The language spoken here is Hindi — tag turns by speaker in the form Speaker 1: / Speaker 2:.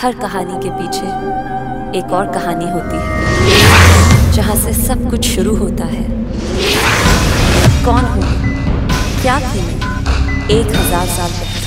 Speaker 1: हर कहानी के पीछे एक और कहानी होती है, जहाँ से सब कुछ शुरू होता है। कौन हूँ, क्या थी मैं 1000 साल पहले?